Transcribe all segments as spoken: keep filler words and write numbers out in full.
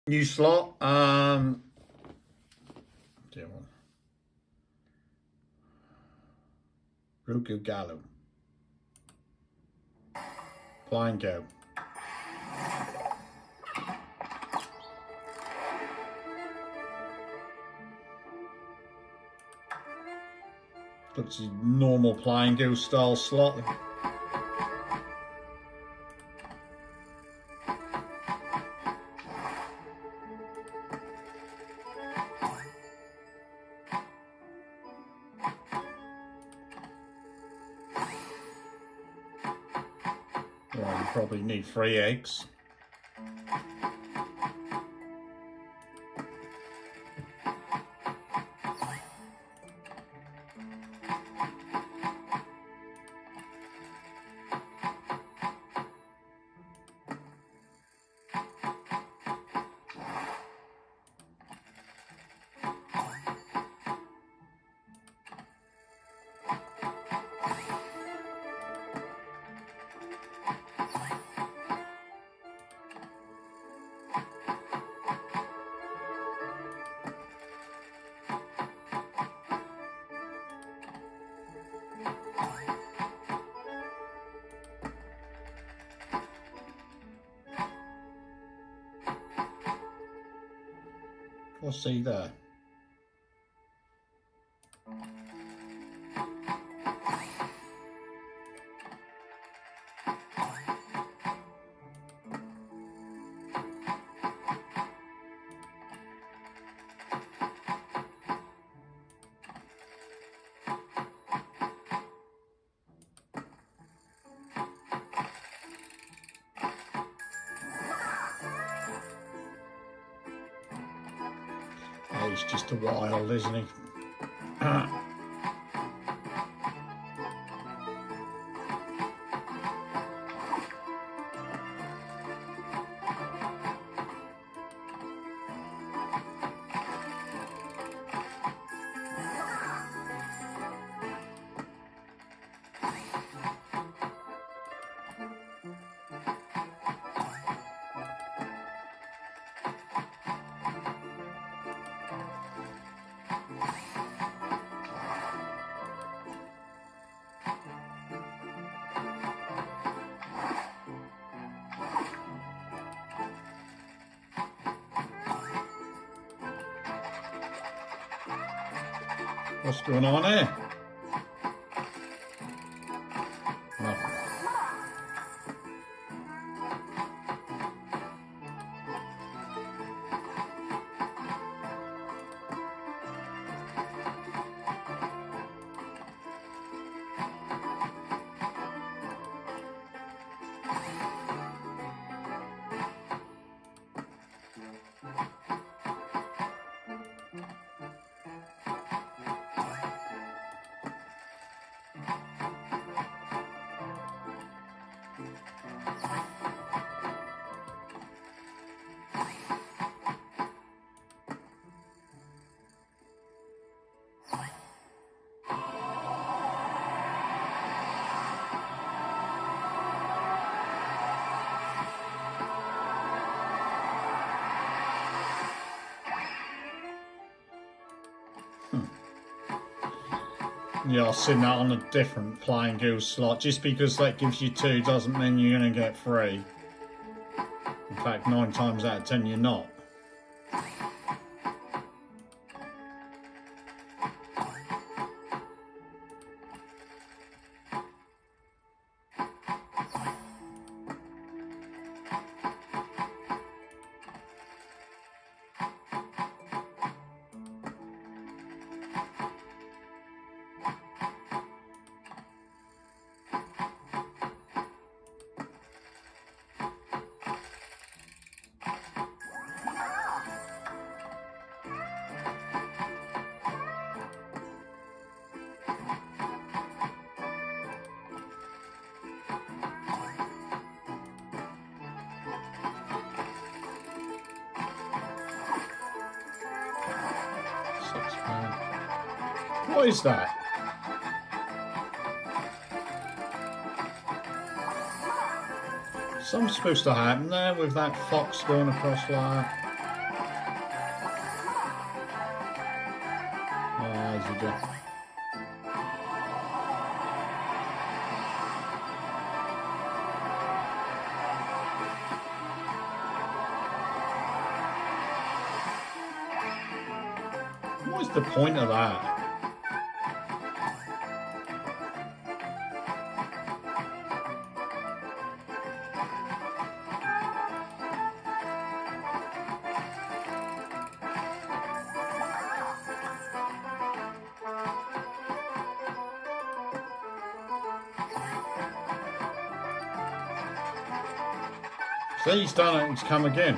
New slot. Um, dear one. Roku Gallo. Blind go. Looks a normal Blind Go style slot. Well, you probably need three eggs. We'll see there. He's just a wild, isn't he? What's going on here? Nothing. Yeah, I've seen that on a different Blind Go slot. Just because that gives you two doesn't mean you're going to get three. In fact, nine times out of ten, you're not. What is that? Something's supposed to happen there with that fox going across like that. as you do. What's the point of that? See, he's done it, he's come again.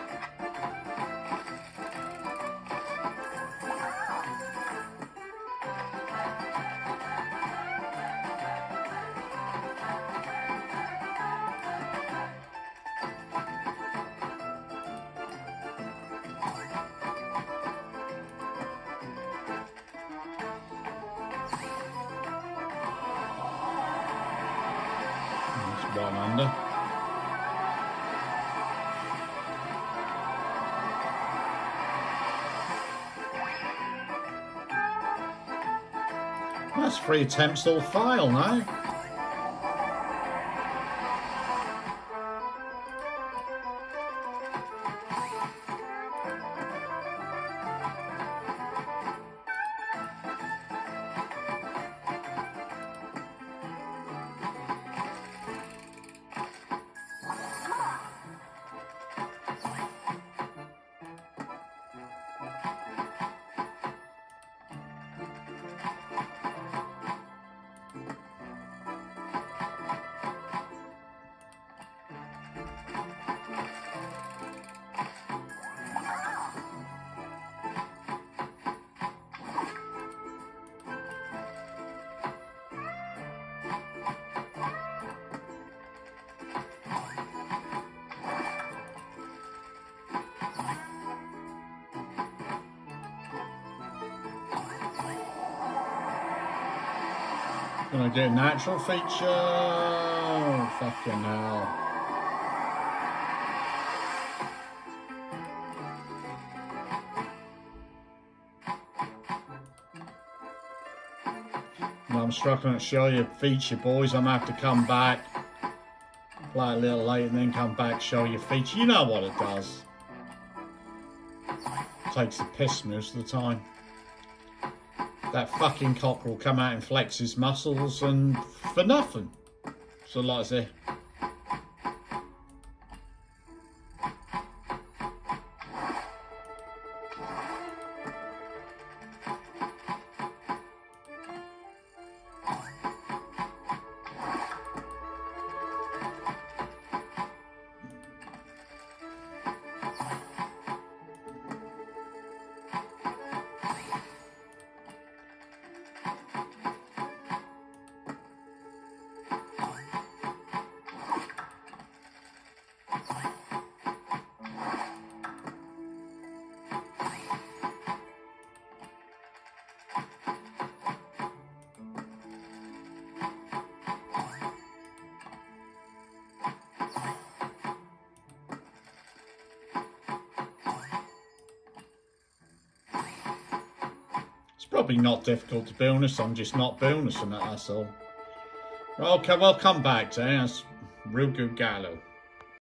That's one under. That's three attempts all fail now. Gonna do a natural feature. Oh, fucking hell. Well, I'm struggling to show you feature, boys. I'm gonna have to come back, play a little late, and then come back, show you feature. You know what it does. Takes the piss most of the time. That fucking cock will come out and flex his muscles and for nothing. So like I say. Probably not difficult to bonus, I'm just not bonusing it, that's all. Okay, well, come back to it. That's real good gallo.